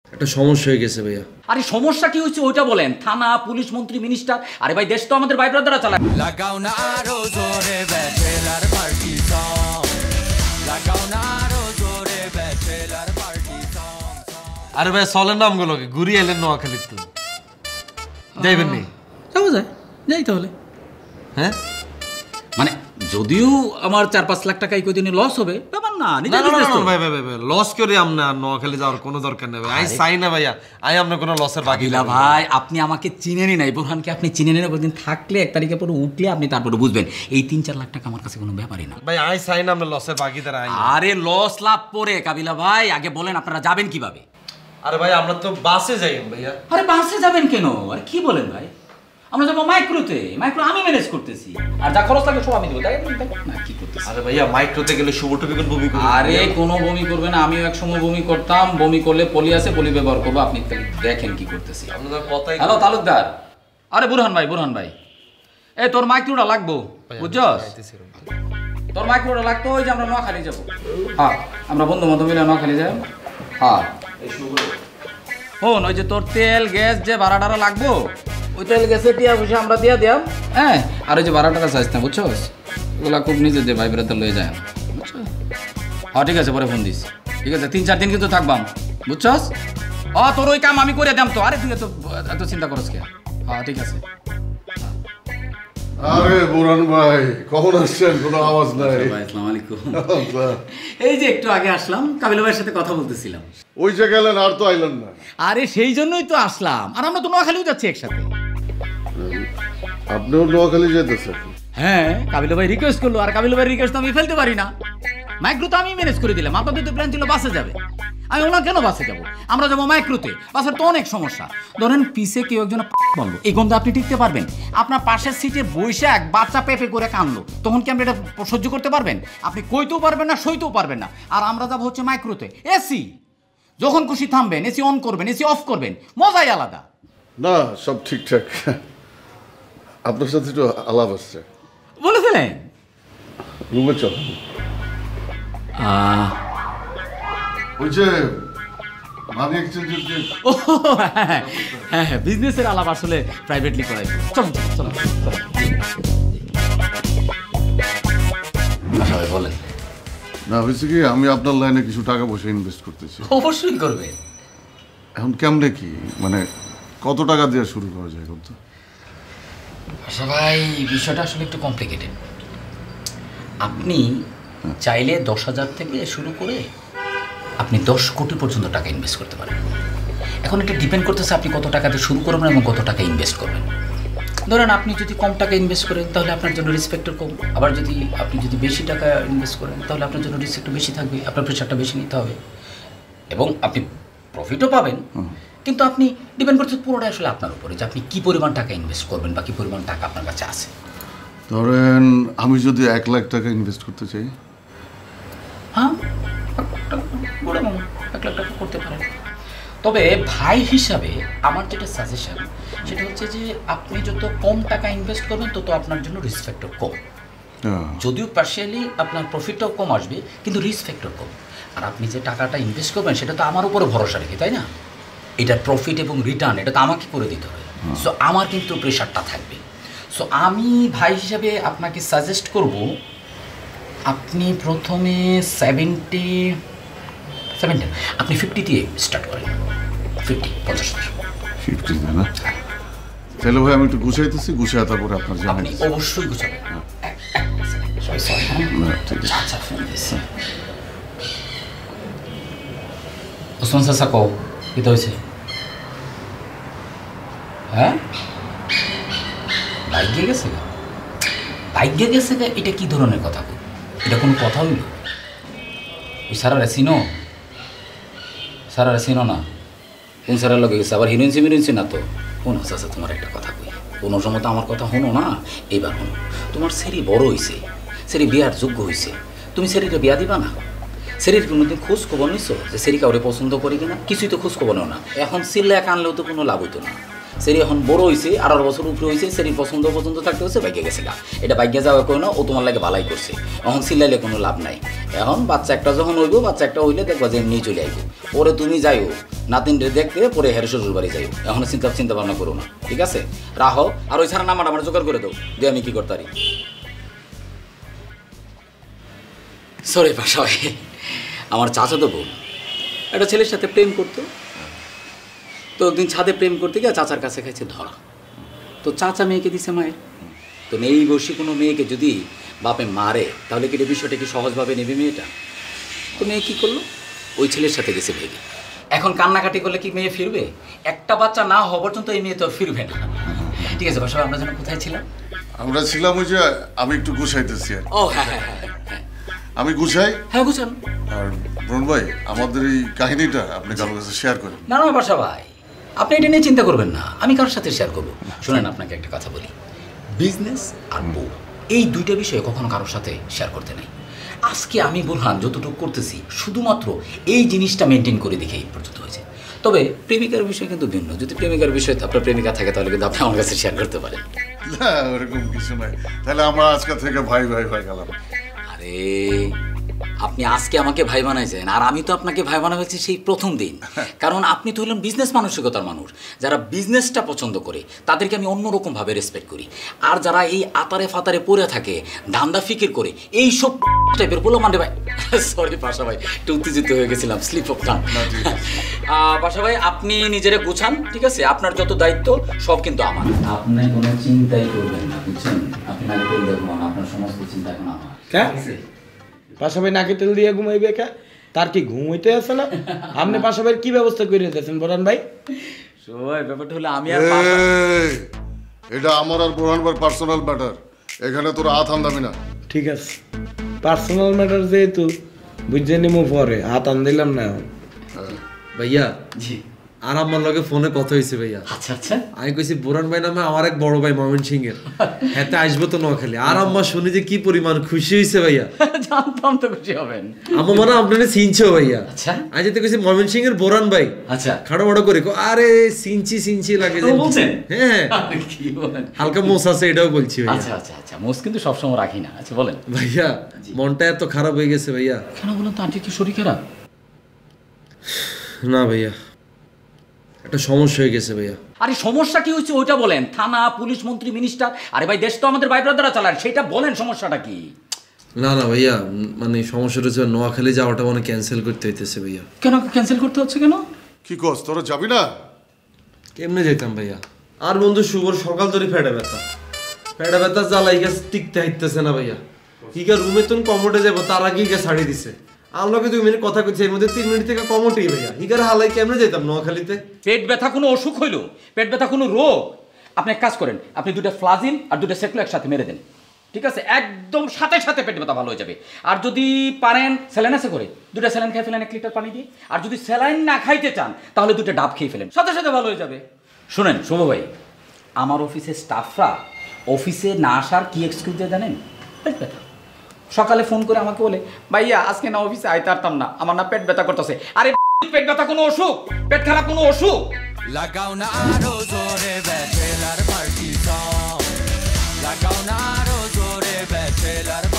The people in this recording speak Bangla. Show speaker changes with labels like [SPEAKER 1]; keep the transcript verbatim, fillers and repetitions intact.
[SPEAKER 1] একটা সমস্যা হয়ে গেছে ভাইয়া।
[SPEAKER 2] আরে সমস্যা কি হয়েছে ওইটা বলেন। থানা, পুলিশ, মন্ত্রী, মিনিস্টার, আরে ভাই দেশ তো আমাদের ভাই ব্রাদাররা চালায়। লাগাও না আরো জোরে ব্যাচেলর পার্টি সং, লাগাও না আরো জোরে ব্যাচেলর পার্টি সং।
[SPEAKER 1] আরে ভাই চলেন না আমগুলোকে ঘুরিয়ে এলেন নোয়াখালীর তো যাইবেন নি?
[SPEAKER 2] যাওয়া যায়, যাই তাহলে।
[SPEAKER 1] হ্যাঁ
[SPEAKER 2] মানে যদিও আমার চার পাঁচ লাখ টাকা এই কদিনে লস হবে, ব্যাপার না।
[SPEAKER 1] ভাই ভাই ভাই লস করে আমরা নোয়াখালী যাওয়ার কোনো দরকার নেই ভাই। আই চাই না ভাইয়া, আই আপনার কোনো লসের বাকি না
[SPEAKER 2] ভাই। আপনি আমাকে চিনেনি নাই, বোরহানকে আপনি চিনে নেন। দিন থাকলে এক তারিখে পরে উঠলে আপনি তারপরে বুঝবেন এই তিন চার লাখ টাকা আমার কাছে কোনো ব্যাপারই না
[SPEAKER 1] ভাই। আই চাই না আপনার লসের বাকিদার।
[SPEAKER 2] আরে লস লাভ পরে কাবিলা ভাই, আগে বলেন আপনারা যাবেন কিভাবে?
[SPEAKER 1] আরে ভাই আমরা তো বাসে যাই ভাইয়া।
[SPEAKER 2] আরে বাসে যাবেন কেন? আরে কি বলেন ভাই, আমরা যাবো মাইক্রোতে। মাইক্রো আমি ম্যানেজ করতেছি, আর যা খরচ লাগে সব আমি দেবো। তাই না কি করতেছি?
[SPEAKER 1] আরে ভাইয়া মাইক্রোতে গেলে শুভটুকু বমি করবে।
[SPEAKER 2] আরে কোনো বমি করবে না, আমিও এক সময় বমি করতাম। বমি করলে পলি আছে, পলি ব্যবহার করবো। আপনি দেখেন কি করতেছি।
[SPEAKER 1] আপনাদের কথাই।
[SPEAKER 2] হ্যালো তালুকদার। আরে বুরহান ভাই, বুরহান ভাই, এই তোর মাইক্রোটা লাগবো বুঝছস? তোর মাইক্রোটা লাগতো। ওই যে আমরা নোয়াখালী যাবো। হ্যাঁ আমরা বন্ধু বান্ধব মিলে নোয়াখালী যাই। হ্যাঁ শোন, ওই যে তোর তেল গ্যাস যে ভাড়া টাড়া লাগবো, ওই তেল গ্যাসের টিয়া পয়সা আমরা দিয়া দিয়াম। হ্যাঁ আর ওই যে ভাড়া টাড়া চাইছ না বুঝছস, ওগুলা খুব নিজে যে ভাই বেড়াতে লয়ে যায় বুঝছো? হ্যাঁ ঠিক আছে, পরে ফোন দিস। ঠিক আছে, তিন চার দিন কিন্তু থাকবাম বুঝছস? ও তোর ওই কাম আমি করে দাম তো। আরে তুই এত এত চিন্তা করস কে? হ্যাঁ ঠিক আছে।
[SPEAKER 3] আরে বুরহান ভাই কখন আসছেন? কোনো আওয়াজ নাই।
[SPEAKER 2] ভাই আসসালামু আলাইকুম। এই যে একটু আগে আসলাম, কাবিল ভাইয়ের সাথে কথা বলতেছিলাম।
[SPEAKER 3] ওই যে গেলেন আর তো আইলেন না।
[SPEAKER 2] আরে সেই জন্যই তো আসলাম, আর আমরা তো নোয়াখালীও যাচ্ছি একসাথে।
[SPEAKER 3] আপনিও নোয়াখালী যেতেছেন?
[SPEAKER 2] হ্যাঁ কাবিল ভাই রিকোয়েস্ট করলো, আর কাবিল ভাইয়ের রিকোয়েস্ট তো আমি ফেলতে পারি না। মাইক্রো তো আমি ম্যানেজ করে দিলাম। আপনাদের তো প্ল্যান ছিল বাসে যাবে, আমি ওনার কেন বাসে যাবো? আমরা যাবো মাইক্রোতে। বাসের তো অনেক সমস্যা। ধরেন পিছে কেউ একজন বললো, এই গন্ধে আপনি টিকতে পারবেন? আপনার পাশের সিটে বসে এক বাচ্চা পেপে করে কানলো, তখন কি আপনি এটা সহ্য করতে পারবেন? আপনি কইতেও পারবেন না, সইতেও পারবেন না। আর আমরা যাবো হচ্ছে মাইক্রোতে, এসি যখন খুশি থামবেন, এসি অন করবেন, এসি অফ করবেন, মজাই আলাদা।
[SPEAKER 3] না সব ঠিকঠাক। আপনার সাথে একটু আলাপ আসছে।
[SPEAKER 2] বলে ফেলেন।
[SPEAKER 3] রুমে চল। ওই যে মানি এক্সচেঞ্জের যে
[SPEAKER 2] ও হ্যাঁ হ্যাঁ হ্যাঁ বিজনেসের আলাপ আসলে প্রাইভেটলি করাই। চলুন চলুন চলুন বলেন।
[SPEAKER 3] না হয়েছে কি, আমি আপনার লাইনে কিছু টাকা পয়সা ইনভেস্ট করতেছি।
[SPEAKER 2] অবশ্যই করবেন।
[SPEAKER 3] এখন কেমনে কি, মানে কত টাকা দিয়ে শুরু করা যায়? কত?
[SPEAKER 2] আচ্ছা ভাই, বিষয়টা আসলে একটু কমপ্লিকেটেড। আপনি চাইলে দশ হাজার থেকে শুরু করে আপনি দশ কোটি পর্যন্ত টাকা ইনভেস্ট করতে পারেন। এখন এটা ডিপেন্ড করতেছে আপনি কত টাকাতে শুরু করবেন এবং কত টাকা ইনভেস্ট করবেন। ধরেন আপনি যদি কম টাকা ইনভেস্ট করেন তাহলে আপনার জন্য রিস্পেক্টও কম। আবার যদি আপনি যদি বেশি টাকা ইনভেস্ট করেন তাহলে আপনার জন্য রিস্কটা বেশি থাকবে, আপনার প্রেশারটা বেশি নিতে হবে এবং আপনি প্রফিটও পাবেন। কিন্তু আপনি ডিপেন্ড করছে পুরোটাই আসলে আপনার উপরে যে আপনি কী পরিমাণ টাকা ইনভেস্ট করবেন বা কী পরিমাণ টাকা আপনার কাছে আছে।
[SPEAKER 3] ধরেন আমি যদি এক লাখ টাকা ইনভেস্ট করতে চাই।
[SPEAKER 2] হ্যাঁ এক লাখ টাকা করতে পারেন। তবে ভাই হিসাবে আমার যেটা সাজেশন সেটা হচ্ছে যে আপনি যত কম টাকা ইনভেস্ট করবেন তত আপনার জন্য রিস্ক ফ্যাক্টর কম। যদিও পার্শিয়ালি আপনার প্রফিটটাও কম আসবে কিন্তু রিস্ক ফ্যাক্টর কম। আর আপনি যে টাকাটা ইনভেস্ট করবেন সেটা তো আমার উপরে ভরসা রেখে, তাই না? এটা প্রফিট এবং রিটার্ন এটা তো আমাকে করে দিতে হবে। সো আমার কিন্তু প্রেশারটা থাকবে। সো আমি ভাই হিসাবে আপনাকে সাজেস্ট করব আপনি প্রথমে সেভেন্টি সেভেন্টি আপনি ফিফটি দিয়ে স্টার্ট করেন। ফিফটি পঞ্চাশ
[SPEAKER 3] ফিফটি না? তাহলে ভাই আমি একটু গুছাইতেছি, গুছাই তারপরে আপনার জানাই।
[SPEAKER 2] আপনি অবশ্যই গুছাবেন। ওসমান চাচা কও কি হয়েছে? হ্যাঁ বাইক গিয়ে গেছে গা বাইক গিয়ে গেছে গা এটা কি ধরনের কথা? এটা কোনো কথা হইল? ওই সারারে চিনো? সারারে চিনো না? কোন সারার লগে গেছে? আবার হিরোইন সিমিরোইন চিনা তো? শোনো চাচা, তোমার একটা কথা কই, কোনো সময় তো আমার কথা শোনো না। এইবার শোনো, তোমার সেরি বড় হয়েছে, সেরি বিয়ার যোগ্য হয়েছে, তুমি সেরিটা বিয়া দিবা না? সেরির কোনোদিন খোঁজ খবর নিছো যে সেরি কাউরে পছন্দ করি কিনা? কিছুই তো খোঁজ খবর নেও না। এখন সিল্লা কানলেও তো কোনো লাভ হইতো না। সেরি এখন বড় হয়েছে, আঠারো বছর উপরে হয়েছে, সেরি পছন্দ পছন্দ থাকতে হচ্ছে, বাইকে গেছে গা। এটা বাইকে যাওয়া কোনো না, ও তোমার লাগে ভালাই করছে, এখন চিল্লাইলে কোনো লাভ নাই। এখন বাচ্চা একটা যখন হইব, বাচ্চা একটা হইলে দেখবা যে এমনি চলে আইব। পরে তুমি যাইও নাতিনরে দেখতে, পরে হের শ্বশুর বাড়ি যাইও, এখন চিন্তা চিন্তা ভাবনা করো না, ঠিক আছে? রাহো, আর ওই ছাড়া নাম্বার আমার জোগাড় করে দাও, দিয়ে আমি কি করতে পারি। সরি পাশা ভাই, আমার চাচা তো বোন একটা ছেলের সাথে প্রেম করতো, তো একদিন ছাদে প্রেম করতে গিয়ে চাচার কাছে খাইছে ধরা, তো চাচা মেয়েকে দিছে মায়ের। তো এই বসে কোনো মেয়েকে যদি বাপে মারে তাহলে কি এই বিষয়টা কি সহজভাবে নেবে মেয়েটা? তো মেয়ে কী করলো, ওই ছেলের সাথে গেছে ভেগে। এখন কান্নাকাটি করলে কি মেয়ে ফিরবে? একটা বাচ্চা না হওয়া পর্যন্ত এই মেয়ে তো ফিরবে না। ঠিক আছে বাসা, আমরা যেন কোথায় ছিলাম?
[SPEAKER 3] আমরা ছিলাম ওই যে, আমি একটু গুছাইতেছি আর।
[SPEAKER 2] ও হ্যাঁ হ্যাঁ হ্যাঁ হ্যাঁ
[SPEAKER 3] আমি গুছাই।
[SPEAKER 2] হ্যাঁ গুছান।
[SPEAKER 3] আর বরুণ ভাই, আমাদের এই কাহিনীটা আপনি কারোর কাছে শেয়ার করেন।
[SPEAKER 2] না না বাসা ভাই, আপনি এটা নিয়ে চিন্তা করবেন না, আমি কারোর সাথে শেয়ার করবো। শুনেন, আপনাকে একটা কথা বলি, বিজনেস আর বউ এই দুইটা বিষয়ে কখনো কারোর সাথে শেয়ার করতে নেই। আজকে আমি বোরহান যতটুকু করতেছি শুধুমাত্র এই জিনিসটা মেনটেন করে দেখে এই পর্যন্ত হয়েছে। তবে প্রেমিকার বিষয় কিন্তু ভিন্ন। যদি প্রেমিকার বিষয়ে আপনার প্রেমিকা থাকে তাহলে কিন্তু আপনি আমার কাছে শেয়ার করতে পারেন।
[SPEAKER 3] না ওরকম কিছু নাই, তাহলে আমরা আজকে থেকে ভাই ভাই হয়ে গেলাম।
[SPEAKER 2] আরে আপনি আজকে আমাকে ভাই বানাইছেন, আর আমি তো আপনাকে ভাই বানাইছি সেই প্রথম দিন। কারণ আপনি তো হলেন বিজনেস মানসিকতার মানুষ। যারা বিজনেসটা পছন্দ করে তাদেরকে আমি অন্যরকমভাবে রেসপেক্ট করি। আর যারা এই আতারে ফাতারে পড়ে থাকে, ধান্দা ফিকির করে, এই সব টাইপের বলো মানে ভাই, সরি পাশা ভাই, একটু উত্তেজিত হয়ে গেছিলাম, স্লিপ অফ টাং। পাশা ভাই, আপনি নিজেরা গুছান, ঠিক আছে? আপনার যত দায়িত্ব সব কিন্তু আমার। আপনি কোনো চিন্তাই করবেন না, বুঝছেন? আপনি না করে দেখুন, আপনার সমস্ত চিন্তা এখন আমার।
[SPEAKER 4] পাশাপাশি নাকি তেল দিয়ে ঘুমাইবে কে? তার কি ঘুম হইতে আছে না? আপনি পাশাপাশি কি ব্যবস্থা করে দিয়েছেন বোরহান ভাই?
[SPEAKER 2] সবাই ব্যাপারটা হলো আমি আর
[SPEAKER 3] এটা আমার আর বোরহান ভাইয়ের পার্সোনাল ম্যাটার, এখানে তোরা হাত আন্দাবি না।
[SPEAKER 4] ঠিক আছে, পার্সোনাল ম্যাটার যেহেতু বুঝে নিমু, পরে হাত আন দিলাম না এখন।
[SPEAKER 1] ভাইয়া
[SPEAKER 2] জি,
[SPEAKER 1] আর আমার লগে ফোনে কথা হয়েছে ভাইয়া।
[SPEAKER 2] আচ্ছা আচ্ছা,
[SPEAKER 1] আমি কইছি বোরহান ভাই নামে আমার এক বড় ভাই ময়মনসিংহ এর, হেতে আসবো তো নোয়াখালী। আর আম্মা শুনি যে কি পরিমাণ খুশি হয়েছে ভাইয়া।
[SPEAKER 2] জানতাম তো খুশি হবেন।
[SPEAKER 1] আম্মা মানে আপনারা চিনছো ভাইয়া।
[SPEAKER 2] আচ্ছা,
[SPEAKER 1] আজ যেতে কইছি ময়মনসিংহ এর বোরহান ভাই।
[SPEAKER 2] আচ্ছা,
[SPEAKER 1] খাড়ো মাড়ো করে কো, আরে সিনচি সিনচি লাগে যে
[SPEAKER 2] বলছেন।
[SPEAKER 1] হ্যাঁ
[SPEAKER 2] কি বলেন,
[SPEAKER 1] হালকা মোস আছে, এটাও বলছি ভাইয়া।
[SPEAKER 2] আচ্ছা আচ্ছা আচ্ছা, মোস কিন্তু সবসময় রাখি না। আচ্ছা বলেন
[SPEAKER 1] ভাইয়া, মনটা এত খারাপ হয়ে গেছে ভাইয়া।
[SPEAKER 2] কেন বলেন তো? আন্টি কি শরীর খারাপ?
[SPEAKER 1] না ভাইয়া, একটা সমস্যা হয়ে গেছে ভাইয়া।
[SPEAKER 2] আরে সমস্যা কি হয়েছে ওইটা বলেন। থানা, পুলিশ, মন্ত্রী, মিনিস্টার, আরে ভাই দেশ তো আমাদের ভাই ব্রাদাররা চালান, সেটা বলেন সমস্যাটা কি?
[SPEAKER 1] না না ভাইয়া, মানে সমস্যাটা হচ্ছে নোয়াখালী যাওয়াটা মানে ক্যান্সেল করতে হইতেছে ভাইয়া।
[SPEAKER 2] কেন ক্যান্সেল করতে হচ্ছে কেন?
[SPEAKER 3] কি কস, তোরা যাবি না?
[SPEAKER 1] কেমনে যেতাম ভাইয়া? আর বন্ধু শুভর সকাল ধরে ফেটে ব্যথা, ফেটে ব্যথা জ্বালাই গেছে, টিকতে হাইতেছে না ভাইয়া। ইগা রুমে তুমি কমোটে যাবো, তার আগে ইগা ছাড়ি দিছে। আল্লাহকে দুই মিনিট কথা কইছে, এর মধ্যে তিন মিনিট থেকে কমোটেই ভাইয়া। ইগার হালাই কেমনে যেতাম নোয়াখালীতে?
[SPEAKER 2] পেট ব্যথা কোনো অসুখ হইলো? পেট ব্যথা কোনো রোগ? আপনি এক কাজ করেন, আপনি দুটো ফ্লাজিন আর দুটো সেকলো একসাথে মেরে দেন, ঠিক আছে? একদম সাথে সাথে পেট ব্যথা ভালো হয়ে যাবে। আর যদি পারেন স্যালাইন আছে করে দুটো স্যালাইন খেয়ে ফেলেন এক লিটার পানি দিয়ে। আর যদি স্যালাইন না খাইতে চান তাহলে দুটো ডাব খেয়ে ফেলেন, সাথে সাথে ভালো হয়ে যাবে। শুনেন শুভ ভাই, আমার অফিসের স্টাফরা অফিসে না আসার কি এক্সকিউজ দিয়ে জানেন? পেট ব্যথা। সকালে ফোন করে আমাকে বলে, ভাইয়া আজকে না অফিসে আইতে পারতাম না, আমার না পেট ব্যথা করতেছে। আরে পেট ব্যথা কোনো অসুখ? পেট খারাপ কোনো অসুখ?
[SPEAKER 5] লাগাও না আরো জোরে ব্যাচেলার পার্টি সং, লাগাও না আরো জোরে ব্যাচেলার